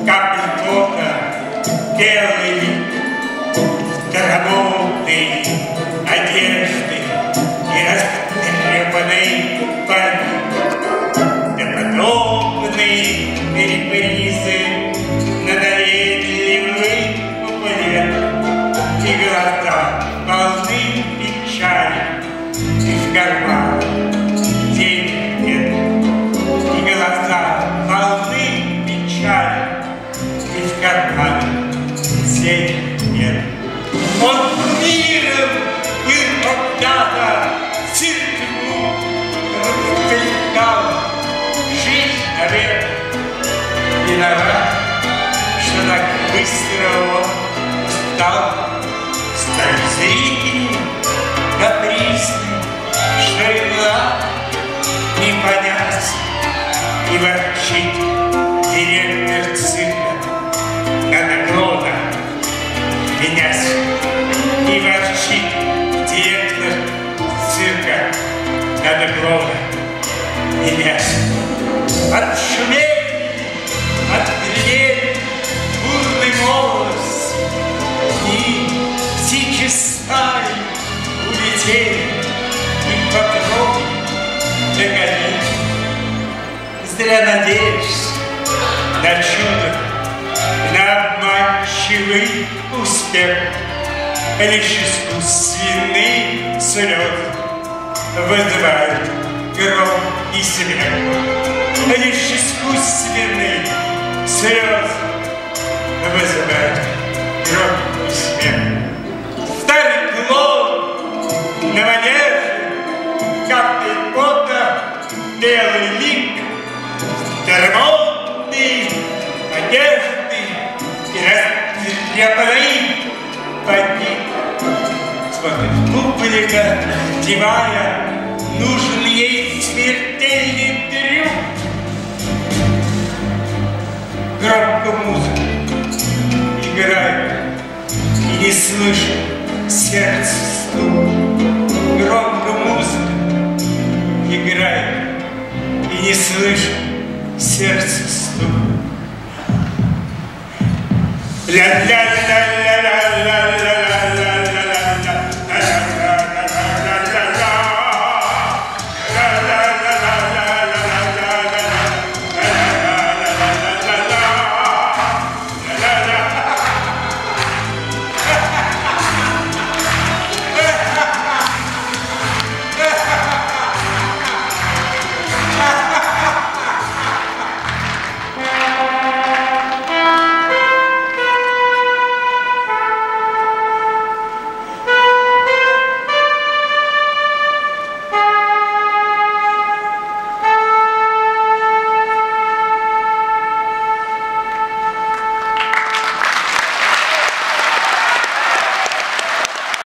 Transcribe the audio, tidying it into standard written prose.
капли пота, белый старомодной одежды и растрепанной памяти, да подобные репризы надоедливый упорет, и глаза полны печали, и в карманах денег нет, и глаза полны печали, и в карманах денег нет. Он миром был когда-то цирком, разделял жизнь навек. Виноват, что так быстро он стал стать зрителем капризным, что и глаз не понять, и ворчит директор цирка, надо глотно менять. И ворчит директор цирка, надо глотно менять. Отшумели, отгремели бурный молос, и птичьи стаи улетели, и попробуй догонять. Зря надеешься на чудо, на обманчивый успех. Лишь искусственные слезы вызывают гром и смех. Лишь искусственные слезы вызывают гром и смех. Старый клоун на манеже, капли пота, белый лик, старомодные одежды и растрепанные памяти. Смотрит публика, девая, нужен ей смертельный трюк. Громко музыка играет, и не слышит сердце стук. Громко музыка играет, и не слышит сердце стук. Ля-ля-ля-ля.